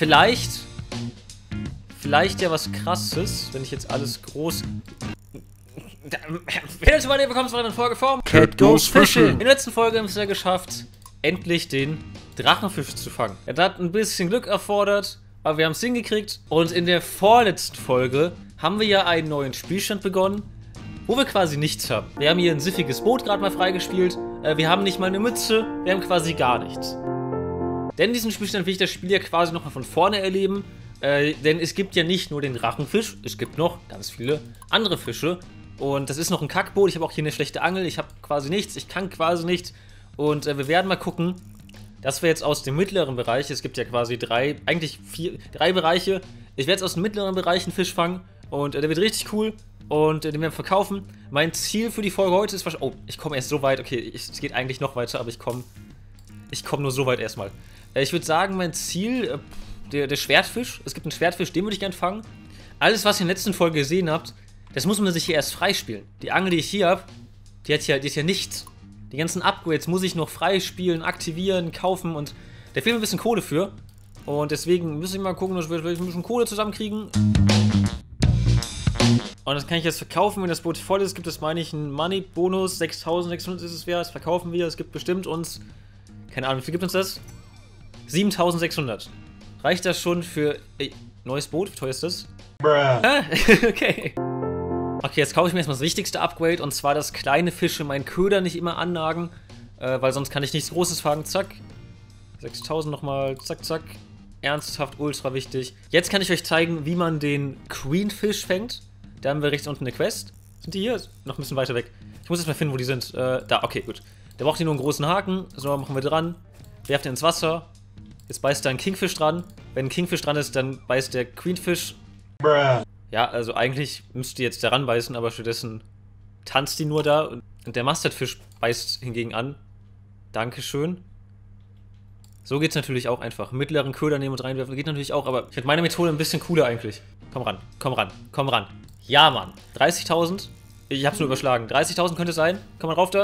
Vielleicht ja was Krasses, wenn ich jetzt alles groß... Herzlich willkommen zu einer Folge vom Cat Goes Fishing. In der letzten Folge haben wir es ja geschafft, endlich den Drachenfisch zu fangen. Er hat ein bisschen Glück erfordert, aber wir haben es hingekriegt. Und in der vorletzten Folge haben wir ja einen neuen Spielstand begonnen, wo wir quasi nichts haben. Wir haben hier ein siffiges Boot gerade mal freigespielt. Wir haben nicht mal eine Mütze. Wir haben quasi gar nichts. Denn in diesem Spielstand will ich das Spiel ja quasi nochmal von vorne erleben. Denn es gibt ja nicht nur den Drachenfisch, es gibt noch ganz viele andere Fische. Und das ist noch ein Kackboot. Ich habe auch hier eine schlechte Angel. Ich habe quasi nichts. Ich kann quasi nichts. Und wir werden mal gucken, dass wir jetzt aus dem mittleren Bereich, es gibt ja quasi drei Bereiche. Ich werde jetzt aus dem mittleren Bereich einen Fisch fangen. Und der wird richtig cool. Und den werden wir verkaufen. Mein Ziel für die Folge heute ist wahrscheinlich... Oh, ich komme erst so weit. Okay, es geht eigentlich noch weiter, aber ich komme nur so weit erstmal. Ich würde sagen, mein Ziel... Der Schwertfisch. Es gibt einen Schwertfisch, den würde ich gerne fangen. Alles, was ihr in der letzten Folge gesehen habt, das muss man sich hier erst freispielen. Die Angel, die ich hier habe, die ist ja nichts. Die ganzen Upgrades muss ich noch freispielen, aktivieren, kaufen und da fehlt mir ein bisschen Kohle für. Und deswegen müssen wir mal gucken, dass wir ein bisschen Kohle zusammenkriegen. Und das kann ich jetzt verkaufen, wenn das Boot voll ist. Gibt es, meine ich, einen Money-Bonus. 6.600 ist es wert. Das verkaufen wir. Es gibt bestimmt uns, keine Ahnung, wie viel gibt uns das? 7.600. Reicht das schon für... neues Boot? Wie teuer ist das? Okay. Okay, jetzt kaufe ich mir erstmal das wichtigste Upgrade. Und zwar, dass kleine Fische meinen Köder nicht immer annagen. Weil sonst kann ich nichts Großes fangen. Zack. 6.000 nochmal. Zack, zack. Ernsthaft, ultra wichtig. Jetzt kann ich euch zeigen, wie man den Queenfish fängt. Da haben wir rechts unten eine Quest. Sind die hier? Noch ein bisschen weiter weg. Ich muss jetzt mal finden, wo die sind. Da, okay, gut. Da braucht ihr nur einen großen Haken. So, machen wir dran. Werft ihn ins Wasser. Jetzt beißt da ein Kingfish dran. Wenn ein Kingfish dran ist, dann beißt der Queenfish. Ja, also eigentlich müsste die jetzt da ranbeißen, aber stattdessen tanzt die nur da. Und der Mustardfisch beißt hingegen an. Dankeschön. So geht's natürlich auch einfach. Mittleren Köder nehmen und reinwerfen geht natürlich auch, aber ich finde meine Methode ein bisschen cooler eigentlich. Komm ran, komm ran, komm ran. Ja, Mann. 30.000. Ich hab's nur überschlagen. 30.000 könnte es sein. Komm mal rauf da.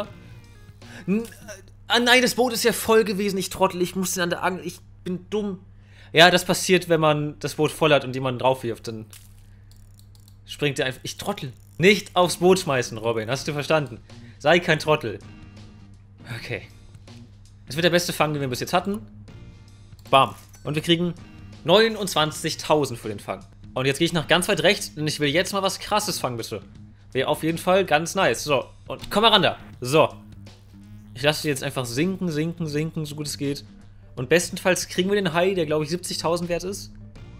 Ah nein, das Boot ist ja voll gewesen. Ich trottel, ich musste an der Angel. Ich bin dumm. Ja, das passiert, wenn man das Boot voll hat und jemanden drauf wirft. Dann springt der einfach. Ich trottel. Nicht aufs Boot schmeißen, Robin. Hast du verstanden? Sei kein Trottel. Okay. Das wird der beste Fang, den wir bis jetzt hatten. Bam. Und wir kriegen 29.000 für den Fang. Und jetzt gehe ich nach ganz weit rechts, denn ich will jetzt mal was Krasses fangen, bitte. Wäre auf jeden Fall ganz nice. So, und komm mal ran da. So. Ich lasse die jetzt einfach sinken, sinken, sinken, so gut es geht. Und bestenfalls kriegen wir den Hai, der glaube ich 70.000 wert ist.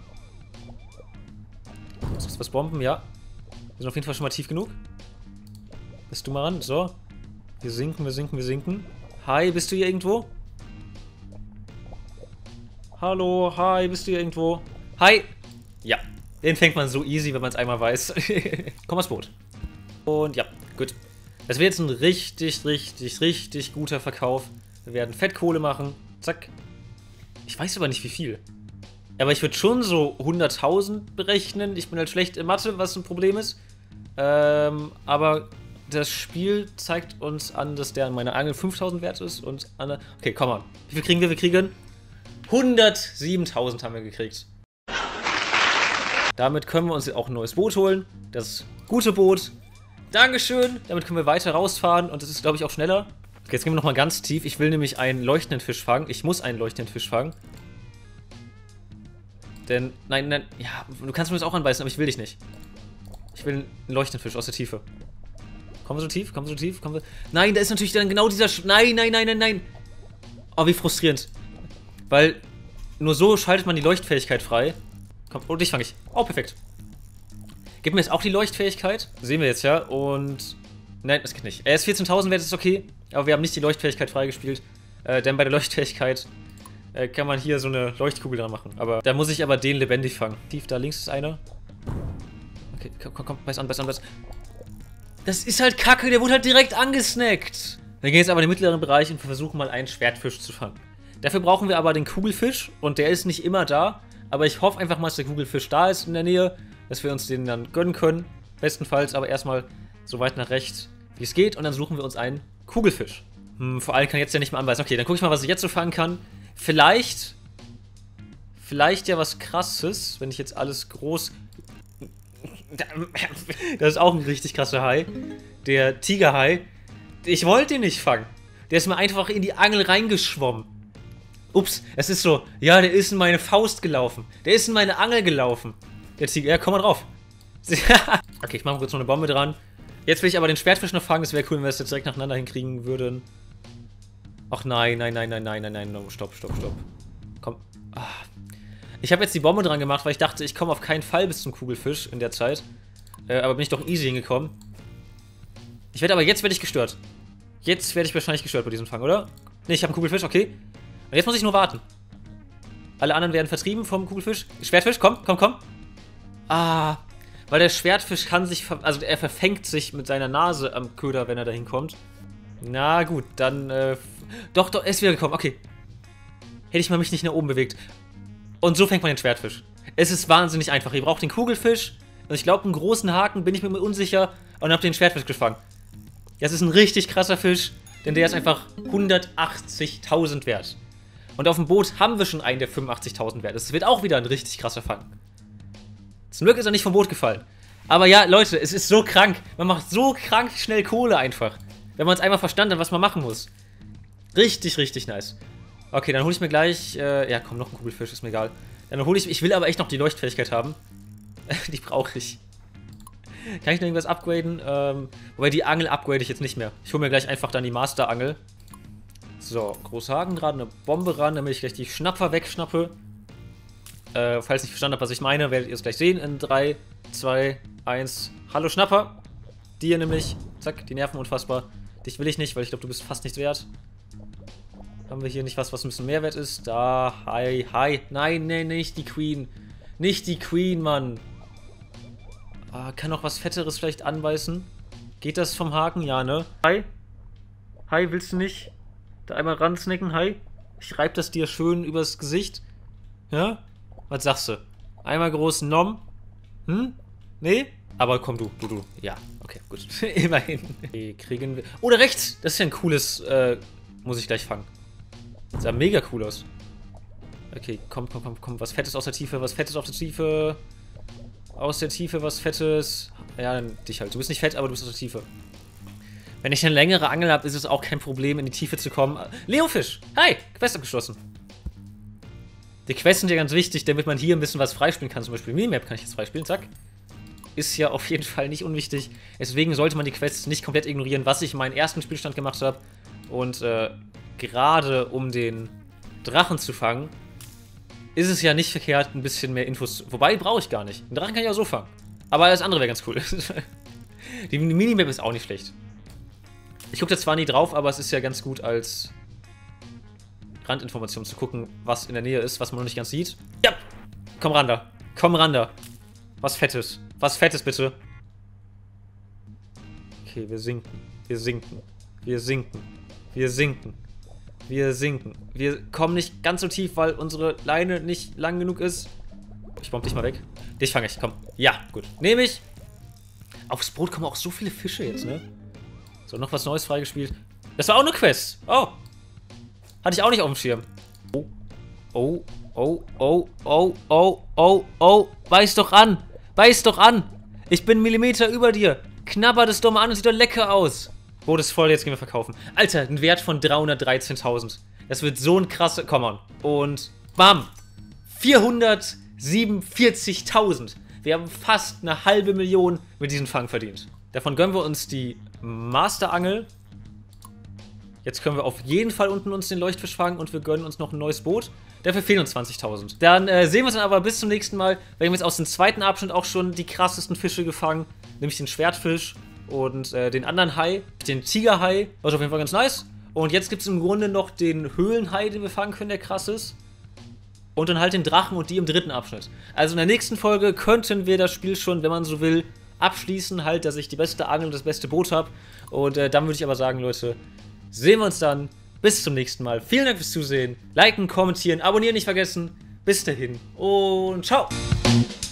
Muss was bomben, ja. Wir sind auf jeden Fall schon mal tief genug. Bist du mal ran? So. Wir sinken, wir sinken, wir sinken. Hi, bist du hier irgendwo? Hallo, hi, bist du hier irgendwo? Hi! Ja, den fängt man so easy, wenn man es einmal weiß. Komm aufs Boot. Und ja, gut. Das wird jetzt ein richtig, richtig, richtig guter Verkauf. Wir werden Fettkohle machen. Zack. Ich weiß aber nicht, wie viel. Aber ich würde schon so 100.000 berechnen. Ich bin halt schlecht in Mathe, was ein Problem ist. Aber das Spiel zeigt uns an, dass der an meiner Angel 5.000 wert ist. Und an der... Okay, komm mal. Wie viel kriegen wir? Wir kriegen 107.000 haben wir gekriegt. Damit können wir uns auch ein neues Boot holen. Das gute Boot. Dankeschön. Damit können wir weiter rausfahren. Und das ist, glaube ich, auch schneller. Okay, jetzt gehen wir nochmal ganz tief. Ich will nämlich einen leuchtenden Fisch fangen. Ich muss einen leuchtenden Fisch fangen. Denn, nein, nein, ja, du kannst mir das auch anbeißen, aber ich will dich nicht. Ich will einen leuchtenden Fisch aus der Tiefe. Kommen wir so tief? Kommen wir so tief? Kommen wir... Nein, da ist natürlich dann genau dieser... Nein, nein, nein, nein, nein. Oh, wie frustrierend. Weil nur so schaltet man die Leuchtfähigkeit frei. Komm, oh, dich fange ich. Oh, perfekt. Gib mir jetzt auch die Leuchtfähigkeit. Sehen wir jetzt ja. Und... Nein, das geht nicht. Er ist 14.000 wert, das ist okay. Aber wir haben nicht die Leuchtfähigkeit freigespielt. Denn bei der Leuchtfähigkeit kann man hier so eine Leuchtkugel dran machen. Aber da muss ich aber den lebendig fangen. Tief, da links ist einer. Okay, komm, komm, komm. Beiß an, beiß an, beiß. Das ist halt kacke, der wurde halt direkt angesnackt. Wir gehen jetzt aber in den mittleren Bereich und versuchen mal einen Schwertfisch zu fangen. Dafür brauchen wir aber den Kugelfisch und der ist nicht immer da. Aber ich hoffe einfach mal, dass der Kugelfisch da ist in der Nähe, dass wir uns den dann gönnen können. Bestenfalls aber erstmal so weit nach rechts, wie es geht. Und dann suchen wir uns einen Kugelfisch. Vor allem kann ich jetzt ja nicht mehr anbeißen. Okay, dann gucke ich mal, was ich jetzt so fangen kann. Vielleicht vielleicht ja was Krasses, wenn ich jetzt alles groß... Das ist auch ein richtig krasser Hai. Der Tigerhai. Ich wollte ihn nicht fangen. Der ist mir einfach in die Angel reingeschwommen. Ups, es ist so. Ja, der ist in meine Faust gelaufen. Der ist in meine Angel gelaufen. Der Tiger, ja, komm mal drauf. Okay, ich mache kurz noch eine Bombe dran. Jetzt will ich aber den Schwertfisch noch fangen. Es wäre cool, wenn wir das jetzt direkt nacheinander hinkriegen würden. Ach nein, nein, nein, nein, nein, nein, nein. No, stopp, stopp, stopp. Komm. Ah. Ich habe jetzt die Bombe dran gemacht, weil ich dachte, ich komme auf keinen Fall bis zum Kugelfisch in der Zeit. Aber bin ich doch easy hingekommen. Jetzt werde ich gestört. Jetzt werde ich wahrscheinlich gestört bei diesem Fang, oder? Ne, ich habe einen Kugelfisch, okay. Und jetzt muss ich nur warten. Alle anderen werden vertrieben vom Kugelfisch. Schwertfisch, komm, komm, komm. Ah, weil der Schwertfisch kann sich, also er verfängt sich mit seiner Nase am Köder, wenn er da hinkommt. Na gut, dann, doch, er ist wieder gekommen, okay. Hätte ich mal mich nicht nach oben bewegt. Und so fängt man den Schwertfisch. Es ist wahnsinnig einfach. Ihr braucht den Kugelfisch. Und ich glaube, einen großen Haken, bin ich mir unsicher. Und habe den Schwertfisch gefangen. Das ist ein richtig krasser Fisch. Denn der ist einfach 180.000 wert. Und auf dem Boot haben wir schon einen, der 85.000 wert ist. Das wird auch wieder ein richtig krasser Fang. Zum Glück ist er nicht vom Boot gefallen. Aber ja, Leute, es ist so krank. Man macht so krank schnell Kohle einfach. Wenn man es einmal verstanden hat, was man machen muss. Richtig, richtig nice. Okay, dann hole ich mir gleich, ja komm, noch ein Kugelfisch, ist mir egal. Dann hole ich will aber echt noch die Leuchtfähigkeit haben. Die brauche ich. Kann ich noch irgendwas upgraden? Wobei die Angel upgrade ich jetzt nicht mehr. Ich hole mir gleich einfach dann die Master-Angel. So, Großhaken gerade, eine Bombe ran, damit ich gleich die Schnapper wegschnappe. Falls ihr nicht verstanden habt, was ich meine, werdet ihr es gleich sehen in 3, 2, 1. Hallo Schnapper. Die hier nämlich. Zack, die nerven unfassbar. Dich will ich nicht, weil ich glaube, du bist fast nichts wert. Haben wir hier nicht was ein bisschen mehr wert ist? Da, hi, hi. Nein, nein, nicht die Queen. Nicht die Queen, Mann. Kann noch was Fetteres vielleicht anbeißen? Geht das vom Haken? Ja, ne? Hi. Hi, willst du nicht da einmal ransnacken? Hi. Ich reib das dir schön übers Gesicht. Ja? Was sagst du? Einmal groß Nom? Hm? Nee? Aber komm, du. Ja, okay, gut. Immerhin. Okay, kriegen wir... Oh, da rechts! Das ist ja ein cooles, muss ich gleich fangen. Das sah mega cool aus. Okay, komm. Was Fettes aus der Tiefe, was Fettes aus der Tiefe. Aus der Tiefe, was Fettes. Ja, dann dich halt. Du bist nicht fett, aber du bist aus der Tiefe. Wenn ich eine längere Angel habe, ist es auch kein Problem, in die Tiefe zu kommen. Leofisch! Hi! Quest abgeschlossen. Die Quests sind ja ganz wichtig, damit man hier ein bisschen was freispielen kann. Zum Beispiel Minimap kann ich jetzt freispielen, zack. Ist ja auf jeden Fall nicht unwichtig. Deswegen sollte man die Quests nicht komplett ignorieren, was ich in meinem ersten Spielstand gemacht habe. Und, gerade um den Drachen zu fangen, ist es ja nicht verkehrt, ein bisschen mehr Infos... Wobei, brauche ich gar nicht. Den Drachen kann ich auch so fangen. Aber das andere wäre ganz cool. Die Minimap ist auch nicht schlecht. Ich gucke da zwar nie drauf, aber es ist ja ganz gut als Randinformation zu gucken, was in der Nähe ist, was man noch nicht ganz sieht. Ja! Komm ran da. Komm ran da. Was Fettes. Was Fettes, bitte. Okay, wir sinken. Wir sinken. Wir sinken. Wir sinken. Wir sinken. Wir kommen nicht ganz so tief, weil unsere Leine nicht lang genug ist. Ich bomb dich mal weg. Dich fange ich, komm. Ja, gut. Nehme ich. Aufs Boot kommen auch so viele Fische jetzt, ne? So, noch was Neues freigespielt. Das war auch eine Quest. Oh. Hatte ich auch nicht auf dem Schirm. Oh. Beiß doch an. Beiß doch an. Ich bin einen Millimeter über dir. Knabber das doch mal an und sieht doch lecker aus. Boot ist voll, jetzt gehen wir verkaufen. Alter, ein Wert von 313.000. Das wird so ein krasser... Come on. Und bam. 447.000. Wir haben fast eine halbe Million mit diesem Fang verdient. Davon gönnen wir uns die Masterangel. Jetzt können wir auf jeden Fall unten uns den Leuchtfisch fangen und wir gönnen uns noch ein neues Boot. Dafür fehlen uns 20.000. Dann sehen wir uns dann aber bis zum nächsten Mal. Wir haben jetzt aus dem zweiten Abschnitt auch schon die krassesten Fische gefangen. Nämlich den Schwertfisch und den anderen Hai. Den Tigerhai. Das ist auf jeden Fall ganz nice. Und jetzt gibt es im Grunde noch den Höhlenhai, den wir fangen können, der krass ist. Und dann halt den Drachen und die im dritten Abschnitt. Also in der nächsten Folge könnten wir das Spiel schon, wenn man so will, abschließen. Halt, dass ich die beste Angel und das beste Boot habe. Und dann würde ich aber sagen, Leute, sehen wir uns dann. Bis zum nächsten Mal. Vielen Dank fürs Zusehen. Liken, kommentieren, abonnieren nicht vergessen. Bis dahin und ciao.